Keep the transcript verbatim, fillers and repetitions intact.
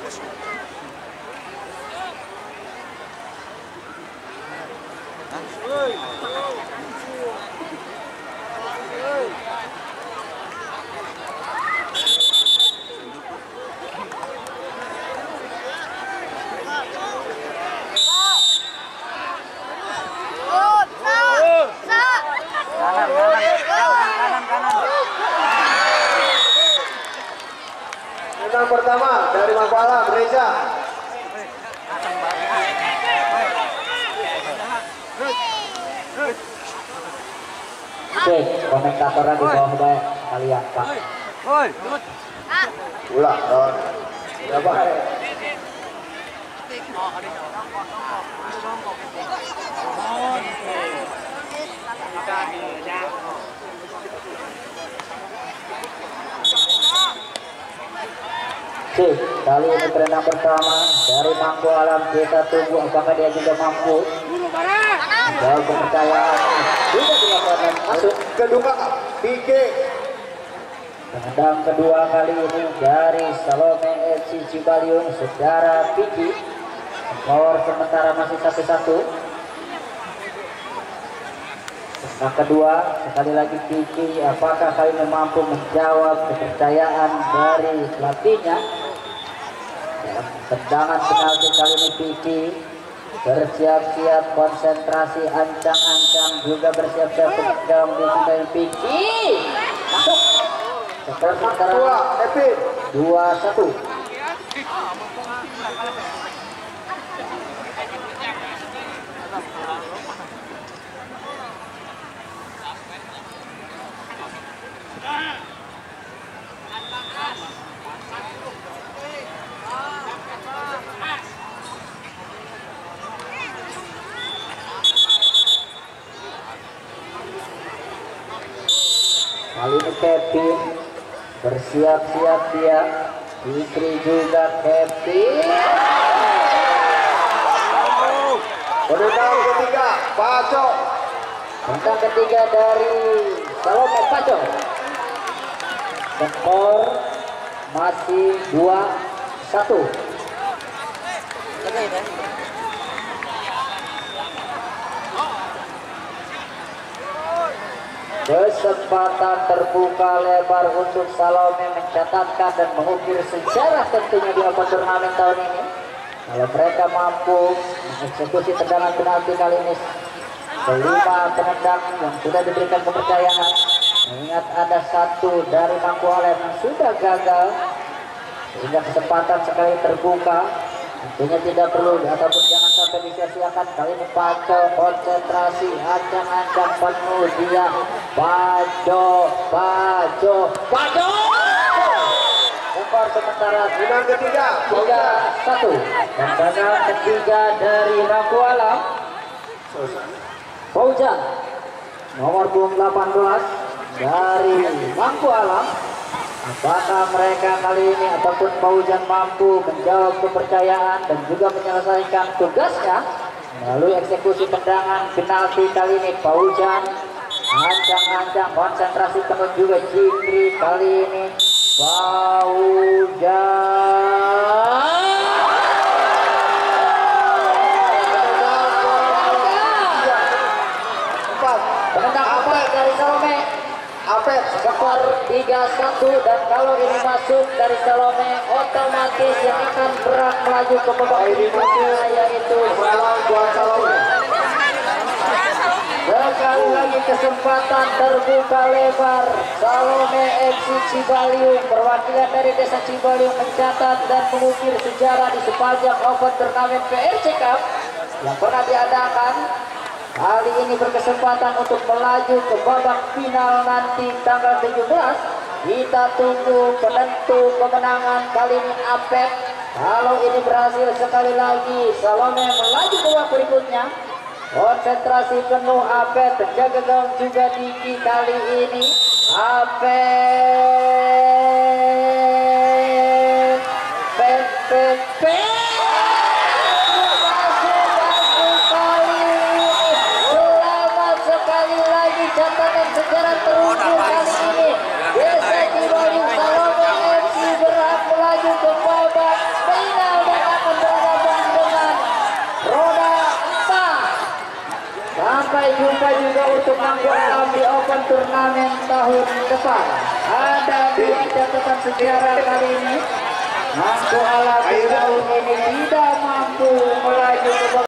Tenang pertama dari Mangkualam, Reza. Oke, komentatornya di bawah baik kalian Pak. Ulah, Don. Berapa? Oke, kali ini tenang pertama dari Mangkualam, kita tunggu apakah dia juga mampu. Jauh kepercayaan sudah dilakukan masuk Kedua, P K. Penendang kedua kali ini dari Salome F C Cibaliung secara Piki. Skor sementara masih satu satu. Penendang kedua sekali lagi Piki, apakah kali ini mampu menjawab kepercayaan dari pelatihnya? Dalam tendangan penalti kali ini Piki bersiap-siap, konsentrasi, ancang-ancang, juga bersiap-siap sedang di Piki. Masuk. Skor sementara dua satu. Kali ini Kevin bersiap-siap dia, Fitri juga Kevin. Penendang ketiga, Paco. Tentang ketiga dari Salome Paco. Skor masih dua satu. Kesempatan terbuka lebar untuk Salome mencatatkan dan mengukir sejarah tentunya di Open Turnamen tahun ini. Kalau mereka mampu mengeksekusi tendangan penalti kali ini, kelima penendang yang sudah diberikan kepercayaan. Mengingat ada satu dari Mangkualam yang sudah gagal, sehingga kesempatan sekali terbuka. Tentunya tidak perlu ataupun jangan sampai disia-siakan. Kali ini Paco konsentrasi, ancang-ancang penuh dia. Paco, Paco, Paco. Skor sementara Tenang ketiga, tiga satu. Tendangan ketiga dari Mangkualam, Fauzan nomor punggung delapan belas dari Mangkualam. Apakah mereka kali ini ataupun Fauzan mampu menjawab kepercayaan dan juga menyelesaikan tugasnya melalui eksekusi tendangan penalti kali ini? Fauzan ancang-ancang, konsentrasi penuh juga Cikri kali ini. Fauzan penendang apa dari Salome? Apet. Skor tiga satu, dan kalau ini masuk dari Salome otomatis yang akan berat melaju ke babak berikutnya yaitu Salam buat Salome. sekali lagi kesempatan terbuka lebar. Salome F C Cibaliung, perwakilan dari desa Cibaliung, mencatat dan mengukir sejarah di sepanjang Open Turnamen P R C Cup yang pernah diadakan. Kali ini berkesempatan untuk melaju ke babak final nanti tanggal tujuh belas. Kita tunggu penentu kemenangan kali ini Apet. Kalau ini berhasil, sekali lagi Salome melaju ke babak berikutnya. Konsentrasi penuh Apet, terjaga gawang juga Diki kali ini. Apet, Pet, Pet, Pet. Catatan sejarah terukur kali ini, desa Cibaliung Salome F C berhak melaju ke babak final. juga untuk Mangku Alam di Open Turnamen tahun depan. Ada dua catatan sejarah kali ini. Mangku Alam di tahun ini tidak mampu melaju ke